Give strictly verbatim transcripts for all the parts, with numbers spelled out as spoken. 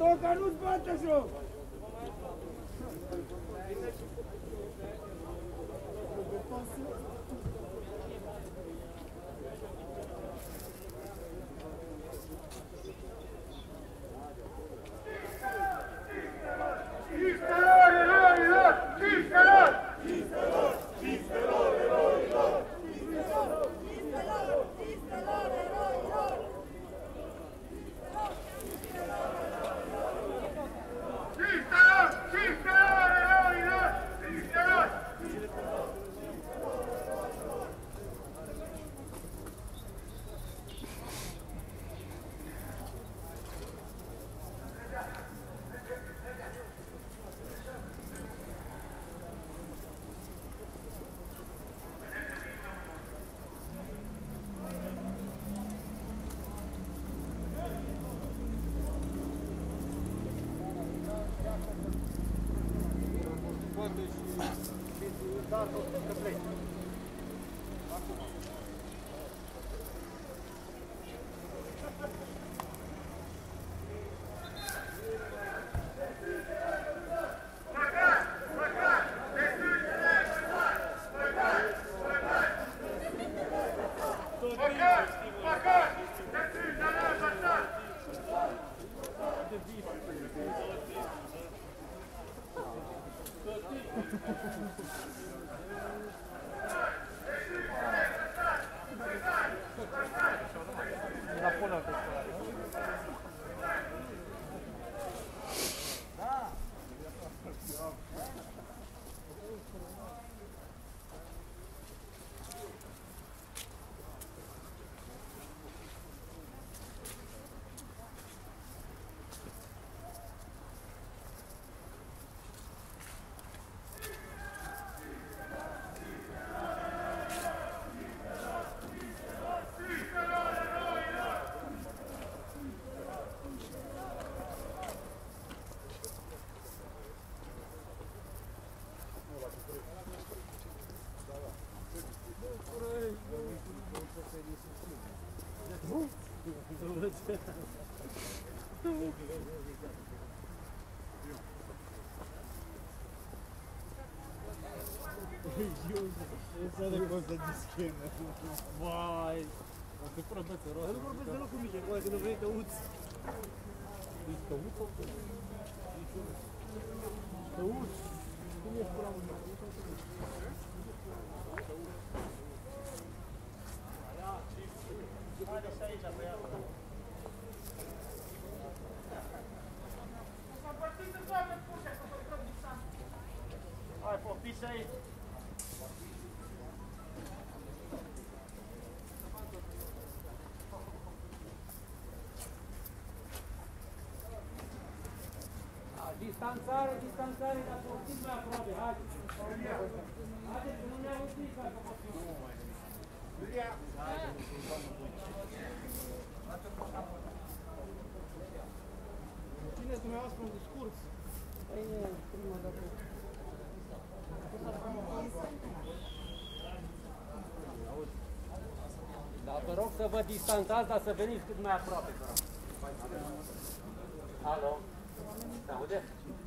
Boca, nu-ți bate joc! Essa de coisa de esquema. Vai! Você prometeu, eu não prometeu não comigo, agora que não vem tão útil. Isso tão útil ou não? Tão útil? Como é que por onde? Hai, pô, pisa aí. Distanțare, distanțare, dar puțin mai aproape, haideți! Haideți, nu ne auziți dacă puțin! Țineți dumneavoastră un discurs? Păi, prima dată. Dar vă rog să vă distanțați, dar să veniți cât mai aproape, vă rog. Alo? Se aude?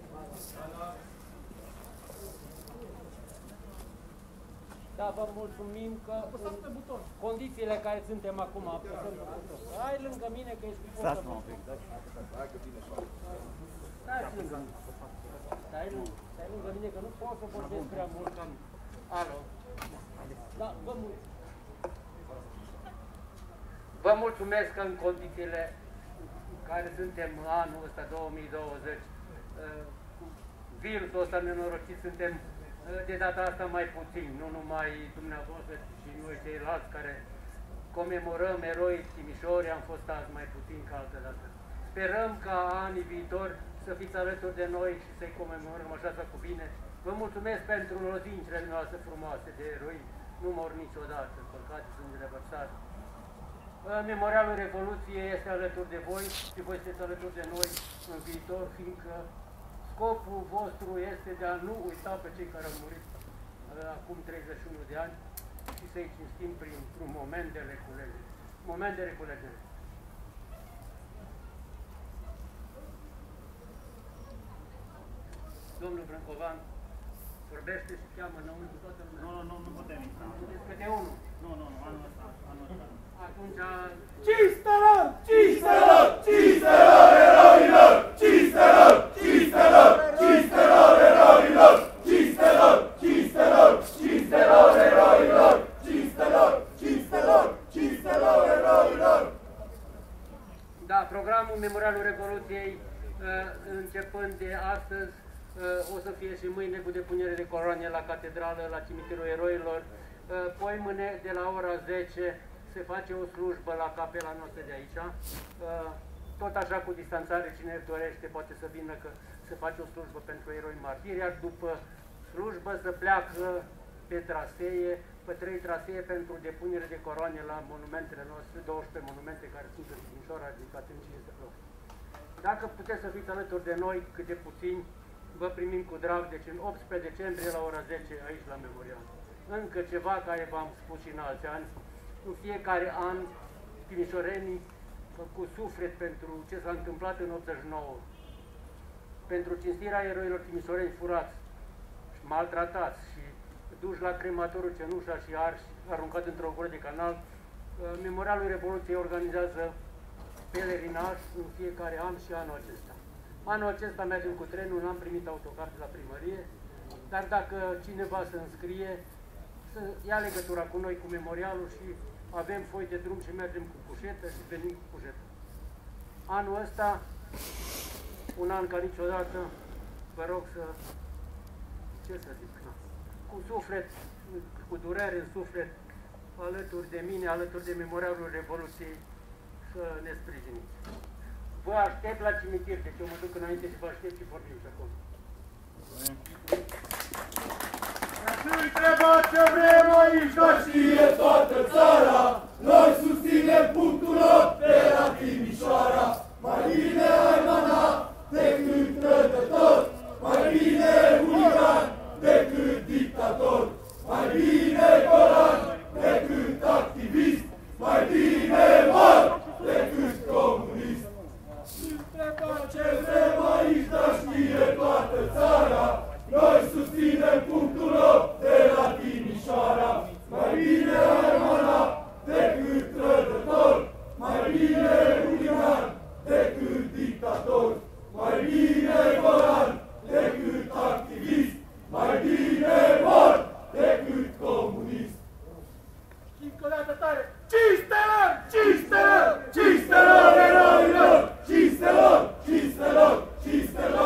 Da, vă mulțumim că în condițiile care suntem acum, apăsăm pe buton. Hai lângă mine că ești pot să mă... Stai lângă mine. Stai lângă mine că nu pot să vorbesc prea mult. Alo? Da, vă mulțumesc. Vă mulțumesc că în condițiile care suntem anul ăsta două mii douăzeci, virusul ăsta nenorocit, suntem de data asta mai puțin, nu numai dumneavoastră, ci și noi ceilalți care comemorăm eroi Timișori, am fost azi mai puțin ca altă dată. Sperăm ca anii viitori să fiți alături de noi și să-i comemorăm așa să cuvine. Vă mulțumesc pentru lozincile noastre frumoase de eroi, nu mor niciodată, păcate sângele vărsat. Memorialul Revoluției este alături de voi și voi sunteți alături de noi în viitor, fiindcă scopul vostru este de a nu uita pe cei care au murit acum treizeci și unu de ani și să-i cinstim printr-un moment de reculegere. Moment de reculegere. domnul Brâncovan vorbește și cheamă înăuntru toată lumea. Nu, nu, nu, nu putem intra. Puteți câte unul. Nu, nu, nu, anul ăsta, anul ăsta. Atunci... Cinstelor! Cinstelor! Cinstelor eroilor! Cinstelor! Cinstelor! Cinstelor eroilor! Cinstelor! Cinstelor! Cinstelor eroilor! Cinstelor! Cinstelor! Cinstelor eroilor! Da, programul Memorialul Revoluției, începând de astăzi, o să fie și mâine cu depunere de coroane la catedrală, la cimitirul eroilor. Poimâine, de la ora zece, se face o slujbă la capela noastră de aici. Tot așa, cu distanțare, cine dorește poate să vină, că se face o slujbă pentru eroi martiri, iar după slujbă se pleacă pe trasee, pe trei trasee pentru depunere de coroane la monumentele noastre, douăsprezece monumente care sunt în Timișoara, ridicate în cinste loc. Dacă puteți să fiți alături de noi, cât de puțin, vă primim cu drag, deci în optsprezece decembrie la ora zece aici la Memorial. Încă ceva care v-am spus și în alți ani, în fiecare an timișorenii cu suflet pentru ce s-a întâmplat în optzeci și nouă, pentru cinstirea eroilor timișoreni furați, maltratați și duși la crematorul Cenușa și arși, aruncat într-o gură de canal, Memorialul Revoluției organizează pelerinaj în fiecare an și anul acesta. Anul acesta mergem cu trenul, n-am primit autocar de la primărie, dar dacă cineva se înscrie, să ia legătura cu noi, cu Memorialul, și avem foi de drum și mergem cu cușetă și venim cu cușetă. Anul ăsta, un an ca niciodată, vă rog să, ce să zic, na, cu suflet, cu durere în suflet, alături de mine, alături de Memorialul Revoluției, să ne sprijiniți. Vă aștept la cimitir, deci eu mă duc înainte și vă aștept și vorbim și acolo. Întreba ce vrem aici, ca știe toată țara, noi susținem punctul opt de la Timișoara. Mai bine Aimana decât trădător, mai bine huligan decât dictator, mai bine Golan decât activist, mai bine mor decât comunist. Întreba ce vrem aici, dar știe toată țara, noi susținem punctul opt de la Timișoara. Mai bine Aimana decât trădător, mai bine huligan decât dictator, mai bine Golan decât activist, mai bine mor decât comunist. Și încă o dată tare! Cinstelor! Cinstelor! Cinstelor eroilor! Cinstelor! Cinstelor! Cinstelor!